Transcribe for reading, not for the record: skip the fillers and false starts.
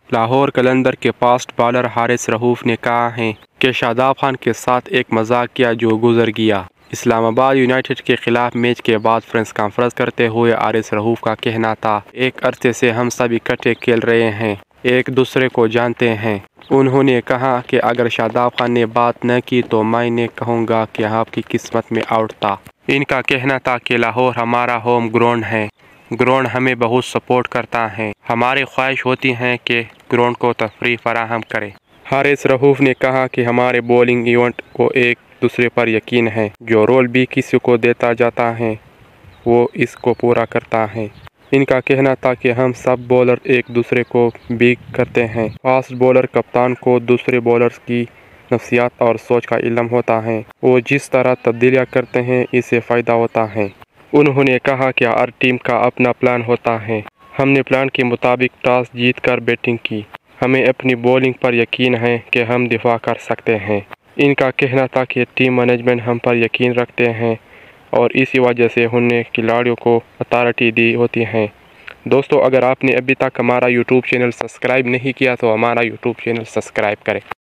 لاہور قلندر کے fast bowler Haris رؤف نے کہا ہے کہ شاداب خان کے ساتھ ایک مذاق کیا جو گزر گیا۔ اسلام آباد یونائیٹڈ کے خلاف میچ کے بعد پریس کانفرنس کرتے ہوئے حارث رؤف کا کہنا تھا، ایک عرصے سے ہم سب اکٹھے کھیل رہے ہیں، ایک دوسرے کو جانتے ہیں۔ انہوں نے کہا کہ اگر شاداب خان نے بات نہ کی تو میں نے کہوں گا کہ آپ کی قسمت میں آؤٹ تھا۔ ان کا کہنا تھا کہ لاہور ہمارا ہوم گراؤنڈ ہے، گراؤنڈ ہمیں بہت سپورٹ کرتا ہے، ہماری خواہش ہوتی ہے کہ گراؤنڈ کو تفریح فراہم کرے۔ حارث رؤف نے کہا کہ ہمارے بولنگ ایونٹ کو ایک دوسرے پر یقین ہے، جو رول بھی کسی کو دیتا جاتا ہے وہ اس کو پورا کرتا ہے۔ ان کا کہنا تھا کہ ہم سب بولر ایک دوسرے کو بیک کرتے ہیں۔ فاسٹ بولر کپتان کو دوسرے بولرز کی نفسیات اور سوچ کا علم ہوتا ہے، وہ جس طرح تبدیلیاں کرتے ہیں اس سے فائدہ ہوتا ہے۔ انہوں نے کہا کہ ہر ٹیم کا اپنا پلان ہوتا ہے، ہم نے پلان کے مطابق ٹاس جیت کر بیٹنگ کی، ہمیں اپنی بولنگ پر یقین ہے کہ ہم دفاع کر سکتے ہیں۔ ان کا کہنا تھا کہ ٹیم مینجمنٹ ہم پر یقین رکھتے ہیں اور اسی وجہ سے انہوں نے کھلاڑیوں کو اتھارٹی دی ہوتی ہے۔ دوستو، اگر آپ نے ابھی تک ہمارا یوٹیوب چینل سبسکرائب نہیں کیا تو ہمارا یوٹیوب چینل سبسکرائب کریں۔